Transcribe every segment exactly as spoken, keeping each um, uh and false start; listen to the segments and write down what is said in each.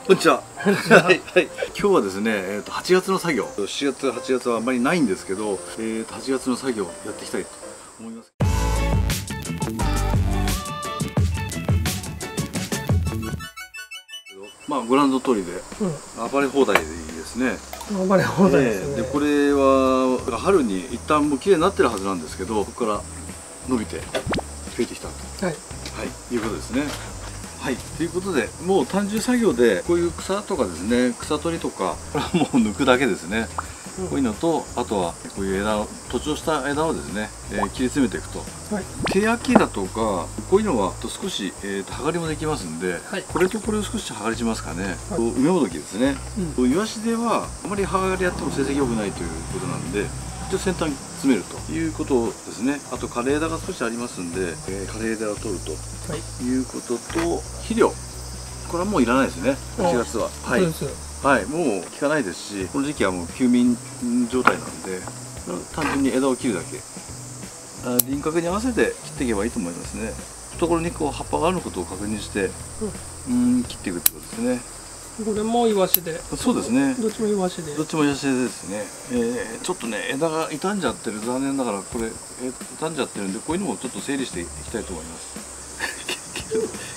こんにちは。はい、はい、今日はですね、えっとはちがつの作業、しちがつ、はちがつはあんまりないんですけど、えっとはちがつの作業をやっていきたいと思います。まあご覧の通りで、うん、暴れ放題でいいですね。 暴れ放題ですね。 で、これは春に一旦もう綺麗になってるはずなんですけど、ここから伸びて増えてきたと、はい、はい、いうことですね。はい、ということで、もう単純作業でこういう草とかですね、草取りとかもう抜くだけですね。うん、こういうのと、あとはこういう枝を、徒長した枝をですね、えー、切り詰めていくと、はい、ケヤキだとかこういうのは少し、えー、と剥がりもできますんで、はい、これとこれを少し剥がりしますかね。はい、梅もどきですね。うん、イワシではあまり剥がりやっても成績良くないということなんで、一応先端に詰めるということですね。あと枯れ枝が少しありますんで、えー、枯れ枝を取ると、はい、いうことと、肥料、これはもういらないですね。はちがつは、はい、はい、もう効かないですし、この時期はもう休眠状態なんで、単純に枝を切るだけ、あ輪郭に合わせて切っていけばいいと思いますね。懐にこう葉っぱがあることを確認して、うん、うん切っていくってことですね。 これもイワシで。そうですね。どっちもイワシで。 どっちもイワシですね。えー、ちょっとね枝が傷んじゃってる、残念ながらこれ、えー、傷んじゃってるんで、こういうのもちょっと整理していきたいと思います。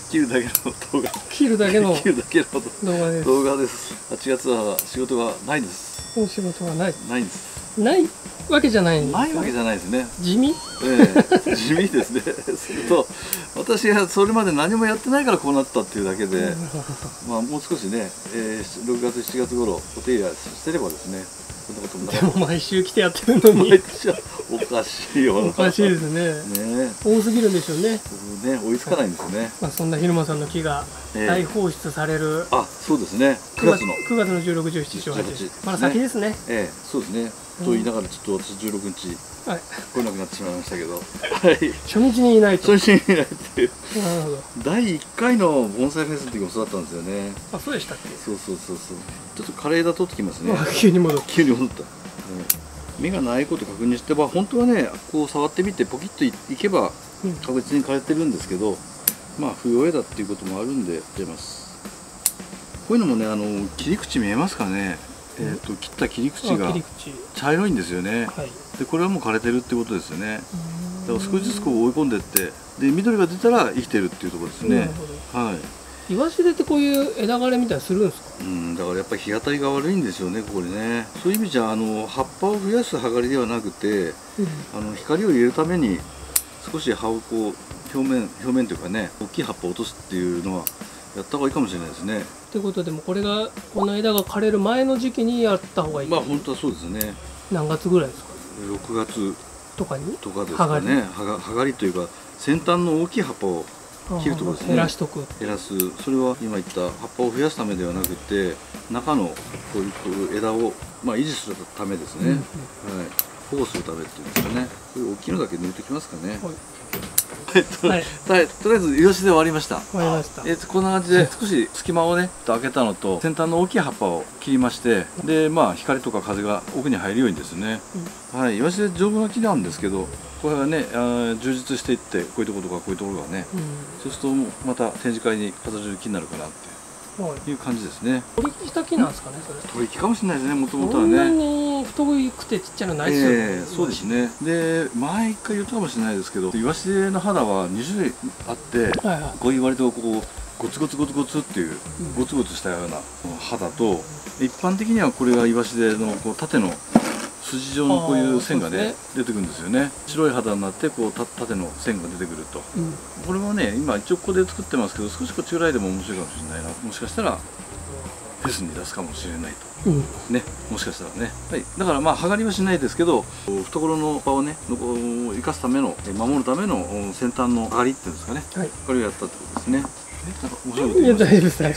切るだけの動画。 切るだけの切るだけの動画です。 動画です。はちがつは仕事がないです。 仕事がない。 ないんです。 ないわけじゃないんです。 ないわけじゃないですね。 地味？ ええ、地味ですね。すると私がそれまで何もやってないからこうなったっていうだけで、まあもう少しね、えー、ろくがつしちがつ頃お手入れしてればですね、そんなこともなかった。 でも毎週来てやってるのに。 毎週はおかしいよ。 おかしいですね。ね、多すぎるんでしょうね。 ね、追いつかないんですよね。 まあそんな蛭間さんの木が大放出される。 あ、そうですね。くがつのくがつのじゅうろく、じゅうしち、じゅうはち。まだ先ですね。ええ、 そうですね。と言いながらちょっと私じゅうろくにち来れなくなってしまいましたけど、はい。 初日にいないと。 初日にいないっていう。なるほど。だいいっかいの盆栽フェスの時もそうだったんですよね。 あ、そうでしたっけ。 そうそうそうそう。ちょっと枯れ枝取ってきますね。 急に戻った。 急に戻った。芽がないこと確認して、まあ本当はね、こう触ってみてポキッといけば確実に枯れてるんですけど、まあ不要枝っていうこともあるんで出ます。こういうのもね、あの切り口見えますかね。えー、と切った切り口が茶色いんですよね。はい、でこれはもう枯れてるってことですよね。だから少しずつこう追い込んでいって、で緑が出たら生きてるっていうところですね。はい。 イワシでってこういう枝枯れみたいにするんですか。 うん、だからやっぱり日当たりが悪いんですよね、ここでね。そういう意味じゃあの葉っぱを増やす葉刈りではなくて、うん、あの光を入れるために少し葉をこう表面表面というかね、大きい葉っぱを落とすっていうのはやった方がいいかもしれないですね。 ということでもこれがこの枝が枯れる前の時期にやった方がいい。 まあ本当はそうですね。 何月ぐらいですか。 ろくがつとかにとかですかね。葉刈りというか先端の大きい葉っぱを切るところですね。 減らしとく。 減らす。それは今言った葉っぱを増やすためではなくて、中のこういう枝をまあ維持するためですね。うんうん、はい。保護するためっていうんですかね。こういう大きいのだけ抜いてきますかね。はいはい、とりあえずイワシで終わりました。 終わりました。 えこんな感じで少し隙間をね開けたのと、先端の大きい葉っぱを切りまして、でまあ光とか風が奥に入るようにですね、うん、はい、イワシで丈夫な木なんですけど、これがねあ充実していって、こういうところとかこういうところがね、うん、そうするとまた展示会に飾れる木になるかなっていう感じですね。 取り木した木なんですかね、それ。 取り木かもしれないですね、もともとはね。 そんなに太くてちっちゃいのないですよね。 えー、そうですね。で、前一回言ったかもしれないですけど、イワシの肌はに種類あって、はいはい、こういう割とこうゴツゴツゴツゴツっていう、うん、ゴツゴツしたような肌と、一般的にはこれがイワシでのこう縦の筋状のこういう線がね、ね出てくるんですよね。白い肌になってこうた縦の線が出てくると、うん、これはね今一応ここで作ってますけど、少しこっちぐらいでも面白いかもしれないな。もしかしたらフェスに出すかもしれないと、うん、ね、もしかしたらね、はい、だからまあ葉刈りはしないですけど、懐の葉をね生かすための、守るための先端の葉刈りっていうんですかね、はい、これをやったってことですね。なんか面白いこと言いました。 いや大丈夫です大丈夫です。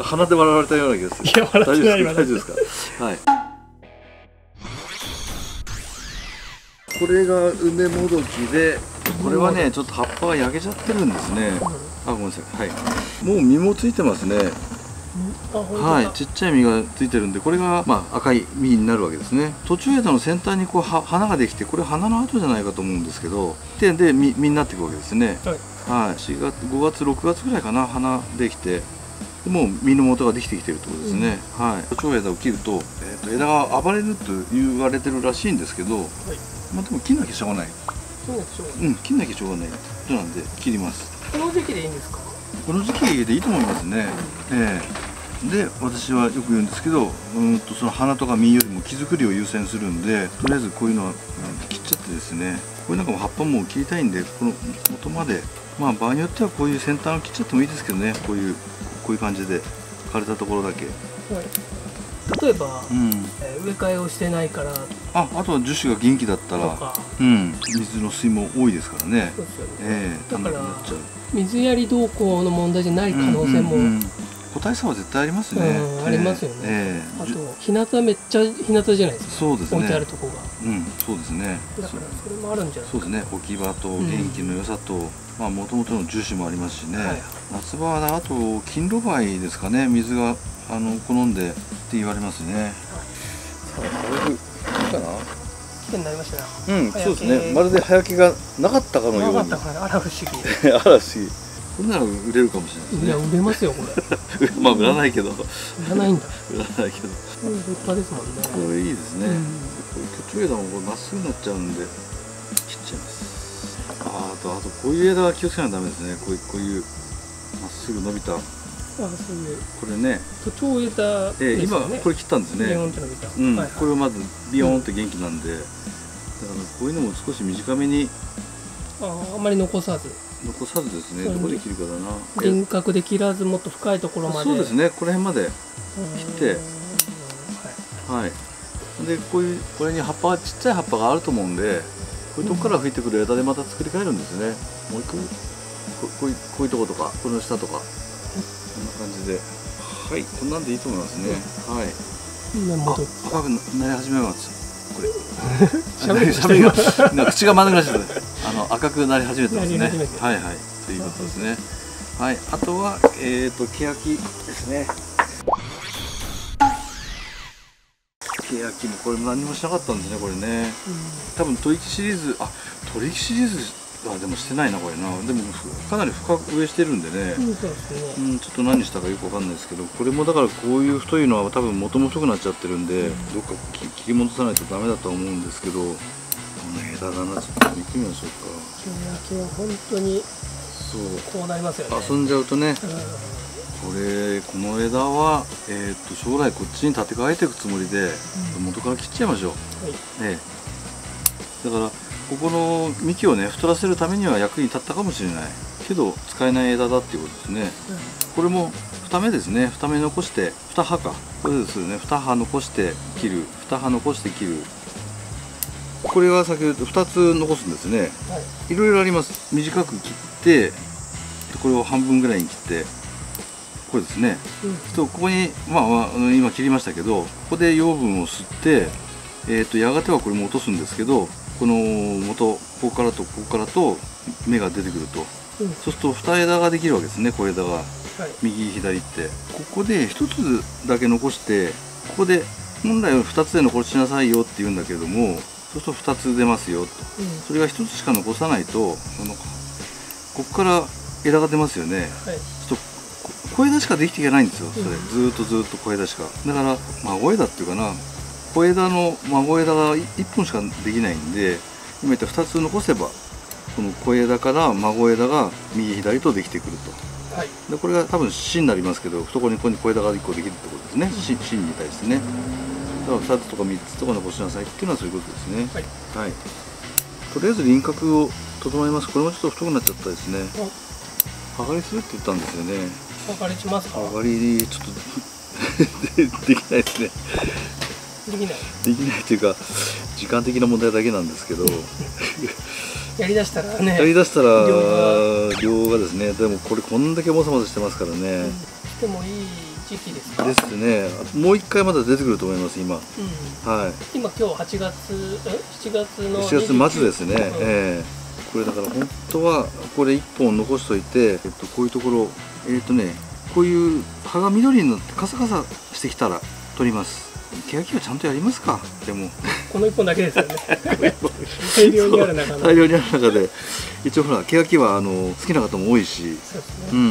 鼻で笑われたような気がする。いや笑ってない大丈夫ですか。はい。これが梅もどきで、これはねちょっと葉っぱが焼けちゃってるんですね。あ、ごめんなさい。はい。もう実もついてますね。はい、ちっちゃい実がついてるんで、これがまあ赤い実になるわけですね。途中枝の先端にこう花ができて、これ花の跡じゃないかと思うんですけど、でで実になっていくわけですね。はい。しがつ、ごがつ、ろくがつぐらいかな、花できて。 でもう実の元ができてきてるってことですね、うん、はい。都庁枝を切ると、えー、と枝が暴れると言われてるらしいんですけど、はい、まあでも切んなきゃしょうがない、 切んなきゃしょうがない、 うん、切んなきゃしょうがないってことなんで切ります。 この時期でいいんですか？ この時期でいいと思いますね、うん、ええー、で私はよく言うんですけど、うんとその花とか実よりも木作りを優先するんで、とりあえずこういうのは切っちゃってですね、これなんかも葉っぱも切りたいんで、この元まで、まあ場合によってはこういう先端を切っちゃってもいいですけどね、こういうこういう感じで枯れたところだけ、はい、 例えば、うん、えー、植え替えをしてないから、 ああとは樹脂が元気だったら、うん、水の水も多いですからね、そうですよね、えー、 だから水やり動向の問題じゃない可能性も、うんうんうん、 個体差は絶対ありますね、 うん、ありますよね、 えー、 あと日向めっちゃ日向じゃないですか、 そうですね、 置いてあるとこが、 うん、そうですね、 だからそれもあるんじゃないですか。 そうですね、置き場と元気の良さと、うん、まあもともとの樹脂もありますしね、はい、夏場はあと金露梅ですかね、水があの好んでって言われますね、はい、さあこれいいかな、 綺麗になりましたね。 うん、そうですね。まるで葉焼けがなかったかのように。 なかったかね、あら不思議。 あら不思議。これなら売れるかもしれないですね。 いや、売れますよこれ。 まあ売らないけど。売らないんだ。 売らないけど。 これ立派ですもんね。 これいいですね。これ巨長枝もまっすぐになっちゃうんで切っちゃいます。ああとあとこういう枝は気をつけないとダメですね。こういうこういうまっすぐ伸びた。 あ、そういうこれね、 都庁枝ですよね。 えー、今これ切ったんですね。 ビヨーンと伸びた。 うん、はいはい、これをまずビヨーンって元気なんで、うん、だからこういうのも少し短めに、 ああ、あんまり残さず。 残さずですね。どこで切るかだな。 輪郭で切らずもっと深いところまで。 そうですね。この辺まで切って、はい。はい。でこういうこれに葉っぱちっちゃい葉っぱがあると思うんで、こういうとこから吹いてくる枝でまた作り変えるんですね。もう一個ここういうこういうとことかこの下とか。こんな感じで、はい、こんなんでいいと思いますね。はい。あ、赤くなり始めます。これ。喋りが、なんか口がまずくなっちゃった。あの赤くなり始めてますね。はいはい。ということですね。はい。あとはえっとケヤキですね。ケヤキもこれ何もしなかったんですね。これね。多分取り木シリーズ、あ、取り木シリーズ。あ、でもしてないなこれな。でもかなり深く植えしてるんでね、うん、そうですね、うん、ちょっと何したかよくわかんないですけど、これもだからこういう太いのは多分元も太くなっちゃってるんで、うん、どっか切り戻さないとダメだとは思うんですけど、この枝だな、ちょっと見てみましょうか。 ケヤキは本当にそうこうなりますよね。 遊んじゃうとね、うん、これこの枝は、えー、っと将来こっちに立て替えていくつもりで、うん、元から切っちゃいましょう。はい、ええ、だからここの幹をね太らせるためには役に立ったかもしれないけど使えない枝だっていうことですね、うん、これもに芽ですね。に芽残してに葉かこれですよね。に葉残して切る、に葉残して切る。これは先ほどふたつ残すんですね、はい、いろいろあります。短く切ってこれを半分ぐらいに切ってこれですね、うん、とここに、まあ、まあ今切りましたけどここで養分を吸って、えー、とやがてはこれも落とすんですけど、この元ここからとここからと芽が出てくると、うん、そうするとに枝ができるわけですね。小枝が、はい、右左ってここでひとつだけ残して、ここで本来はふたつで残しなさいよって言うんだけれども、そうするとふたつ出ますよと、うん、それがひとつしか残さないとこのここから枝が出ますよね、はい、ちょっと小枝しかできていけないんですよ。それ、うん、ずっとずっと小枝しかだから孫枝っていうかな、小枝の孫枝がいっぽんしかできないんで、今言ったふたつ残せばこの小枝から孫枝が右左とできてくると、はい、でこれが多分芯になりますけど、懐にここに小枝がいっこできるってことですね、うん、芯に対してね。だからふたつとかみっつとか残しなさいっていうのはそういうことですね。はい、はい、とりあえず輪郭を整えます。これもちょっと太くなっちゃったですね。剥がりするって言ったんですよね。 剥がりしますか？ 剥がりちょっとできないですね。 できないできないというか時間的な問題だけなんですけどやりだしたらねやりだしたら量がですね、でもこれこんだけもさもさしてますからね、うん、 してもいい時期ですか？ ですね。もう一回まだ出てくると思います今、うん、はい。 今今日はちがつしちがつのしちがつ末ですね、うん、えー、これだから本当はこれいっぽん残しといて、えっと、こういうところえっとねこういう葉が緑になってカサカサしてきたら取ります。ケヤキはちゃんとやりますか。でもこのいっぽんだけですよね大量にある中で大量にある中で一応ほらケヤキはあの好きな方も多いし、そうですね、うん、 ケ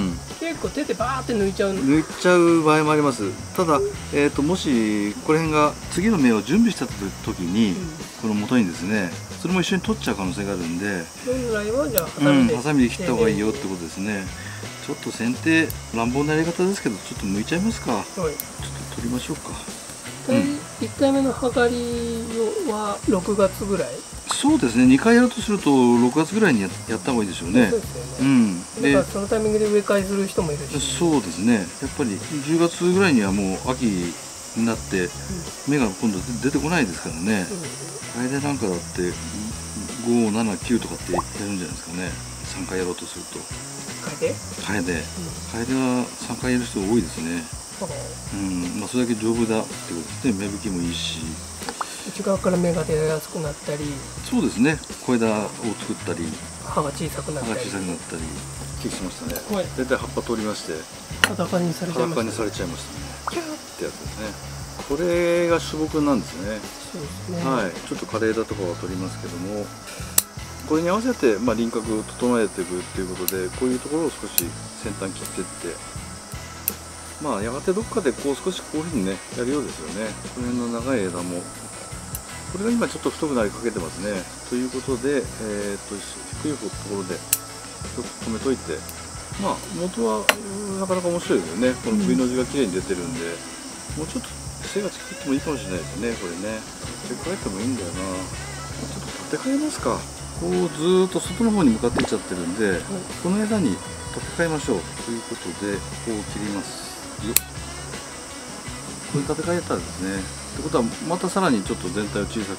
結構手でバーって抜いちゃうの。 抜いちゃう場合もあります。ただ、えー、ともしこれ辺が次の芽を準備した時に、うん、この元にですね、それも一緒に取っちゃう可能性があるんで、 本来はじゃあハサミで、うん、ハサミで切った方がいいよってことですね。ちょっと剪定乱暴なやり方ですけど、ちょっと抜いちゃいますか。はい、ちょっと取りましょうか。 うん、いっかいめの葉刈りはろくがつぐらい。そうですね、にかいやるとするとろくがつぐらいに や, やった方がいいでしょうね。そうですよね。うん。 で、だからそのタイミングで植え替えする人もいるし。 そうですね。やっぱりじゅうがつぐらいにはもう秋になって、うん、芽が今度出てこないですからね。あれでなんかだってご、なな、きゅうとかってやるんじゃないですかね。さんかいやろうとすると。 カエデ？ カエデ。カエデはさんかいやる人多いですね。うん、まあそれだけ丈夫だってことですね。芽吹きもいいし。 内側から芽が出やすくなったり。 そうですね。小枝を作ったり。 葉が小さくなったり。 葉が小さくなったり。気しましたね。はい。大体葉っぱ取りまして。 裸にされちゃいました。 裸にされちゃいましたね。キャーってやつですね。これが種木なんですね。そうですね。はい。ちょっと枯れ枝とかは取りますけども。これに合わせて、まあ、輪郭を整えていくっていうことで、こういうところを少し先端切っていって、まあやがてどっかでこう少しこういうふうにねやるようですよね。この辺の長い枝もこれが今ちょっと太くなりかけてますね。ということで、えー、と低いところで止めといて、まあ元はなかなか面白いですよね。この V の字が綺麗に出てるんで、もうちょっと背が作ってもいいかもしれないですね。これね立て替えてもいいんだよな。ちょっと立て替えますか。こうずーっと外の方に向かっていっちゃってるんで、はい、この枝に立て替えましょうということでこう切ります。よっ、これ立て替えたらですね。ってことはまたさらにちょっと全体を小さく、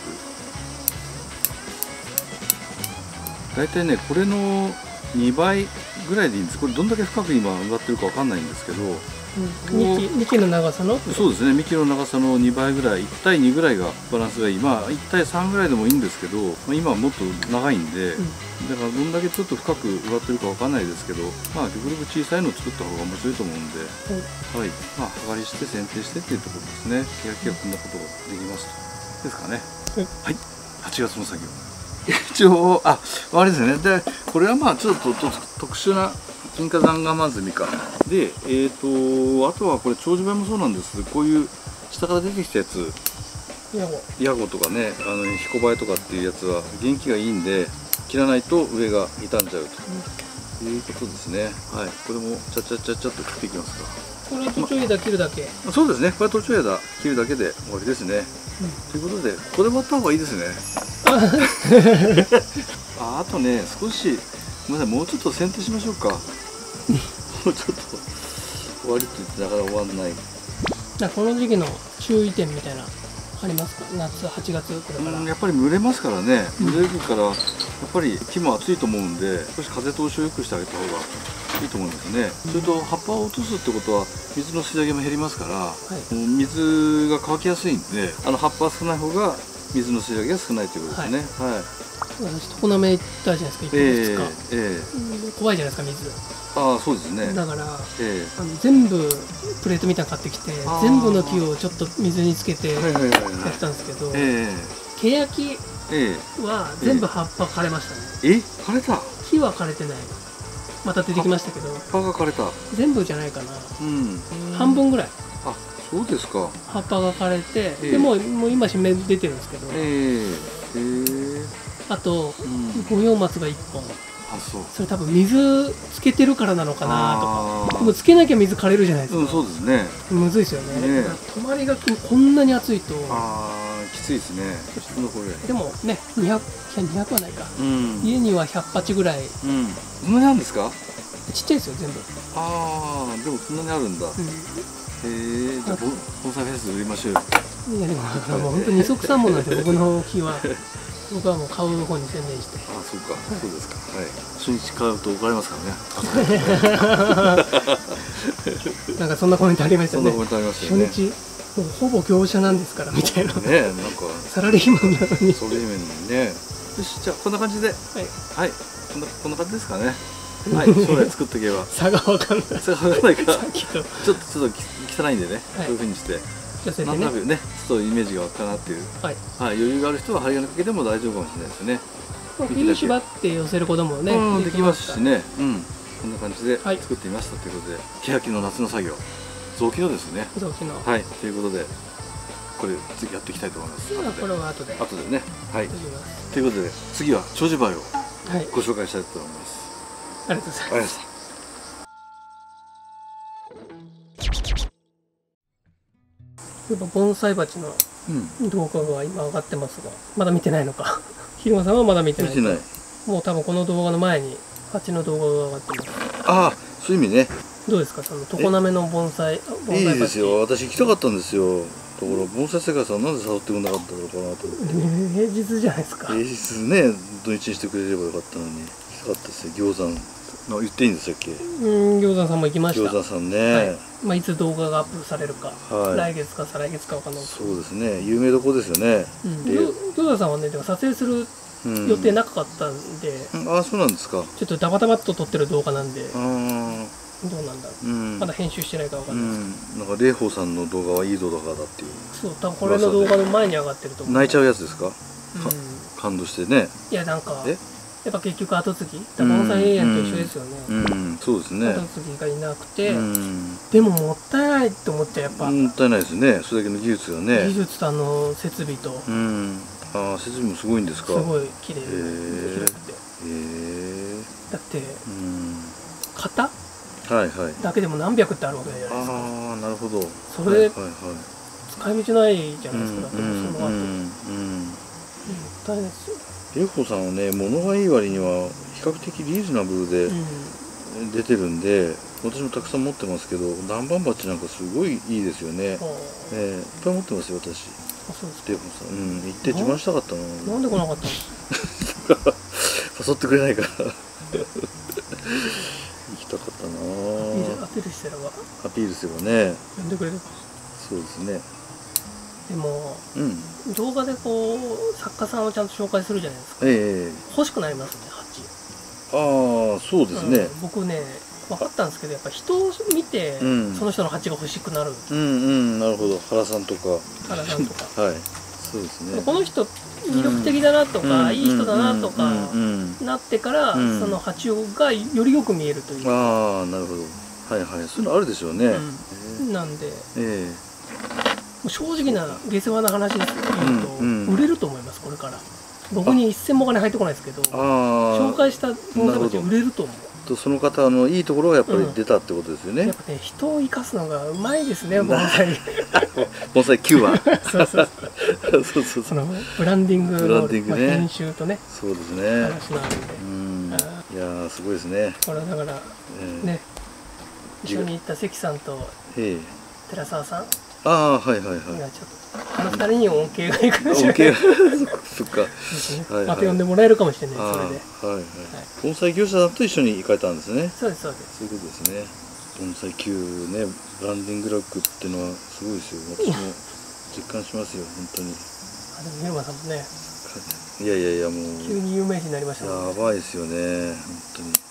大体ねこれのにばいぐらいでいいんです。これどんだけ深く今植わってるかわかんないんですけど、 うん、幹, 幹の長さのそうですね、幹の長さのにばいぐらい、いちたいにぐらいがバランスがいい。まあいちたいさんぐらいでもいいんですけど、まあ、今はもっと長いんで、うん、だからどんだけちょっと深く植わってるかわかんないですけど、まあ極力小さいのを作った方が面白いと思うんで、はい、はい、まあ葉刈りして剪定してっていうところですね。ケヤキがこんなことができますとですかね。はい、はちがつの作業一応ああれですね。でこれはまあちょっと特殊な金華山ガマズミかで、えーとあとはこれ長寿梅もそうなんですけど、こういう下から出てきたやつ、ヤゴとかね、あのヒコバエとかっていうやつは元気がいいんで切らないと上が傷んじゃうということですね。はい、これもちゃちゃちゃちゃっと切っていきますか。 これは途中枝切るだけ、 ま、そうですね。これは途中枝切るだけで終わりですね。うん、ということでここで終わった方がいいですね。あ, あとね少しごめんなさい、もうちょっと剪定しましょうか。もうちょっと終わりって言ってなかなか終わんない。 この時期の注意点みたいなありますか？夏はちがつこれから、 うん、やっぱり蒸れますからね。蒸れるからやっぱり木も暑いと思うんで、少し風通しを良くしてあげた方がいいと思いますね。うん、それと葉っぱを落とすってことは水の吸い上げも減りますから、はい、水が乾きやすいんで、あの葉っぱが少ない方が水の吸い上げが少ないということですね。はい、はい、 常滑行ったじゃないですか、いっかげつか、えーえー、怖いじゃないですか水。 ああそうですね。 だから、えー、あの全部プレートみたいなの買ってきて、全部の木をちょっと水につけてやったんですけど、ケヤキは全部葉っぱ枯れましたね。 え枯れた？ 木は枯れてない。また出てきましたけど、 葉が枯れた。 全部じゃないかな、うん、半分ぐらい。 あ、そうですか。 葉っぱが枯れて、えー、でももう今新芽出てるんですけど、えーえー、あと、うん、五葉松がいっぽん。あ、そう。それ多分水つけてるからなのかなとか。でもつけなきゃ水枯れるじゃないですか。 うん、そうですね。 むずいですよね。ね、泊まりがこんなに暑いと。 ああ、きついですね。 でもね、にひゃく、にひゃくはないか。うん、家にはひゃくはちぐらい。うん。 そんなにあるんですか？ ちっちゃいですよ、全部。 ああ、でもそんなにあるんだ。うん、へえ、じゃあ盆栽フェス売りましょう。 いやでもだからもう本当に二足三本なんで僕の木は。僕はもう買う方に専念して。 ああ、そうか、そうですか。はい。初日買うと怒られますからね。 なんかそんなコメントありましたね。 そんなコメントありましたね。 初日もうほぼ業者なんですからみたいな。 ね、なんかサラリーマンなのに。 サラリーマンなのにね。よし、じゃあこんな感じで、はい、はい、こんなこんな感じですかね。はい、将来作っていけば。 差がわかんない。 差がわかんないか。ちょっとちょっと汚いんでね、こういう風にして。なんとなくね、ちょっとイメージが湧くかなっていう、はい、はい、余裕がある人は針金かけても大丈夫かもしれないですね。 冬縛って寄せることもね、 うん、できますしね。うん。 こんな感じで作ってみましたということで、欅の夏の作業、雑木のですね。 雑木の。 はい、ということで、これ次やっていきたいと思います。 これは後で。 後でね。はい。ということで、次は長寿梅をご紹介したいと思います。 ありがとうございます。やっぱ盆栽鉢の動画が今上がってますが、まだ見てないのか。ひろまさんはまだ見てない。見てない。もう多分この動画の前に鉢の動画が上がってます。 ああ、そういう意味ね。 どうですか、その常滑の盆栽。 いいですよ。私行きたかったんですよ。だから盆栽世界さんなんで誘ってくれなかったのかなと思って。 平日じゃないですか。 平日ね、土日にしてくれればよかったのに。行きたかったですよ。餃子の言っていいんですっけ。 うん、餃子さんも行きました。 餃子さんね。 まあいつ動画がアップされるか、来月か再来月かわかんない。 そうですね。有名どこですよね。 餃子さんはね、でも撮影する予定なかったんで。 ああ、そうなんですか。 ちょっとダバダバっと撮ってる動画なんで。どうなんだろう、うん、まだ編集してないかわかんないですけど、 うん、なんか霊峰さんの動画はいい動画だっていう。 そう、多分これの動画の前に上がってると思う。 泣いちゃうやつですか、うん、感動してね。 いや、なんかやっぱ結局後継ぎ、盆栽永遠と一緒ですよね。 うん、うん、そうですね。 後継ぎがいなくて、うん、でももったいないって思っちゃう。やっぱもったいないですね。それだけの技術がね、 技術とあの設備と、うん、 ああ、設備もすごいんですか。 すごい綺麗で広くて、へえ。 だって、うん、型はいはい、 だけでも何百ってあるわけじゃないですか。 ああ、なるほど。 それで使い道ないじゃないですか。だってその後、もったいないですよ。 霊峰さんはね、物がいい割には比較的リーズナブルで出てるんで、私もたくさん持ってますけど、南蛮鉢なんかすごいいいですよね。ええ、いっぱい持ってますよ私。 あ、そうですか。 霊峰さん、うん、行って自慢したかったな。 なんで来なかったの？ 誘ってくれないから。行きたかったな。 アピールしてれば。 アピールすればね。 呼んでくれれば。 そうですね。 でも、うん、動画でこう作家さんをちゃんと紹介するじゃないですか。ええ、欲しくなりますね、鉢。 ああ、そうですね。 うん、僕ね、分かったんですけど、やっぱ人を見て、うん、その人の鉢が欲しくなる。 うんうん、なるほど。原さんとか。 原さんとか。 はい。そうですね。 この人魅力的だなとか、うん、いい人だなとかなってから、うん、その鉢がよりよく見えるという。 ああ、なるほど。はいはい、そういうのあるでしょうね。 うん、なんで。ええ。正直な下世話な話ですけど、うんうん、売れると思います。これから僕に一銭もお金入ってこないですけど、紹介した盆栽鉢売れると思う。 とその方のいいところがやっぱり出たってことですよね。うん、 やっぱね、人を生かすのがうまいですね、盆栽。 盆栽きゅうは。 そうそうそうそう。そのブランディングのブランディング、ね、まあ、編集とね。 そうですね。 話なんで。うん、 いやー、すごいですね。 これだから、えー、ね、一緒に行った関さんと寺澤さん。 ああ、はいはいはい。 いや、ちょっとあの二人に恩恵がいくかもしれない。 恩恵がそっか。 また呼んでもらえるかもしれない。それで。 はいはい。盆栽業者さんと一緒に行かれたんですね。 そうですそうです。 そういうことですね。盆栽きゅうね、ブランディングラックっていうのはすごいですよ。私も実感しますよ、本当に。 あ、でも広間さんもね。 いやいやいや、もう急に有名人になりましたね。 やばいですよね、本当に。